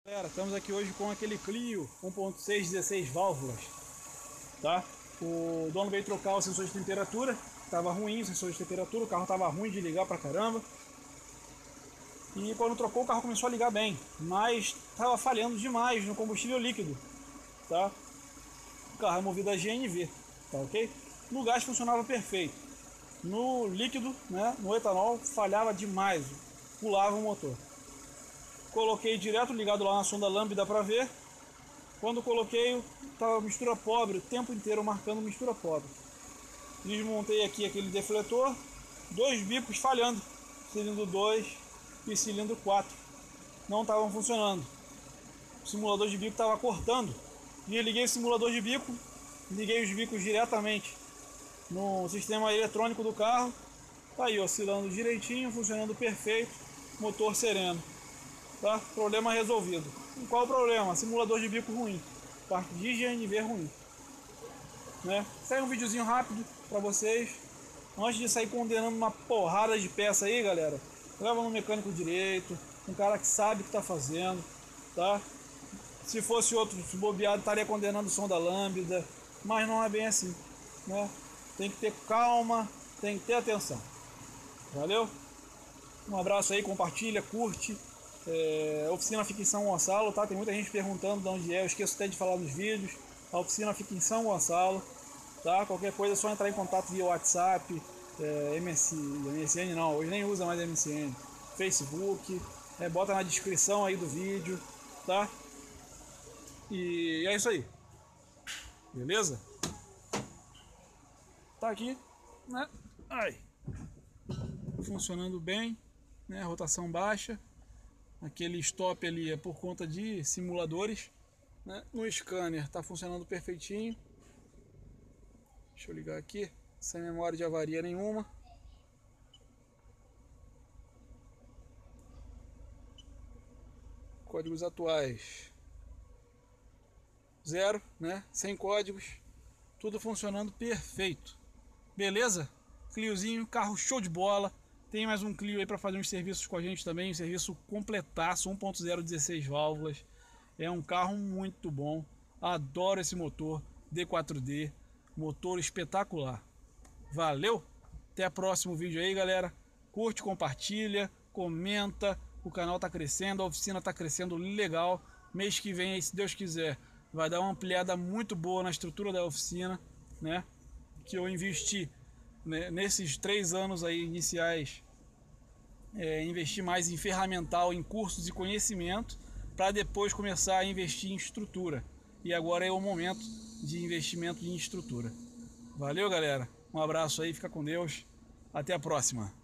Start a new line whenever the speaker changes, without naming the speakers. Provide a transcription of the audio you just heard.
Galera, estamos aqui hoje com aquele Clio 1.6 16 válvulas, tá? O dono veio trocar o sensor de temperatura, estava ruim o sensor de temperatura, o carro estava ruim de ligar pra caramba. E quando trocou o carro começou a ligar bem, mas estava falhando demais no combustível líquido, tá? O carro é movido a GNV, tá ok? No gás funcionava perfeito, no líquido, né, no etanol, falhava demais, pulava o motor. Coloquei direto ligado lá na sonda lambda para ver. Quando coloquei, estava mistura pobre o tempo inteiro marcando mistura pobre. Desmontei aqui aquele defletor, dois bicos falhando, cilindro 2 e cilindro 4 não estavam funcionando. O simulador de bico estava cortando. E liguei o simulador de bico, liguei os bicos diretamente no sistema eletrônico do carro. Tá aí oscilando direitinho, funcionando perfeito, motor sereno. Tá? Problema resolvido. E qual o problema? Simulador de bico ruim, parte de GNV ruim, né? Sai um videozinho rápido para vocês. Antes de sair condenando uma porrada de peça aí, galera, leva no mecânico direito, um cara que sabe o que tá fazendo, tá? Se fosse outro bobeado, estaria condenando o som da lambda, mas não é bem assim, né? Tem que ter calma, tem que ter atenção. Valeu? Um abraço aí, compartilha, curte. A oficina fica em São Gonçalo, tá? Tem muita gente perguntando de onde é, eu esqueço até de falar nos vídeos. A oficina fica em São Gonçalo, tá? Qualquer coisa é só entrar em contato via WhatsApp, MSN não, hoje nem usa mais MSN, Facebook, bota na descrição aí do vídeo, tá? E é isso aí, beleza? Tá aqui, né? Ai. Funcionando bem, né? Rotação baixa. Aquele stop ali é por conta de simuladores, né? No scanner está funcionando perfeitinho. Deixa eu ligar aqui, sem memória de avaria nenhuma. Códigos atuais 0, né? Sem códigos, tudo funcionando perfeito. Beleza? Cliozinho, carro show de bola. Tem mais um Clio aí para fazer uns serviços com a gente também, um serviço completaço, 1.0 16 válvulas. É um carro muito bom. Adoro esse motor D4D, motor espetacular. Valeu? Até o próximo vídeo aí, galera. Curte, compartilha, comenta. O canal tá crescendo, a oficina tá crescendo legal. Mês que vem aí, se Deus quiser, vai dar uma ampliada muito boa na estrutura da oficina, né? Que eu investi nesses 3 anos aí iniciais, investir mais em ferramental, em cursos e conhecimento, para depois começar a investir em estrutura. E agora é o momento de investimento em estrutura. Valeu, galera. Um abraço aí, fica com Deus. Até a próxima.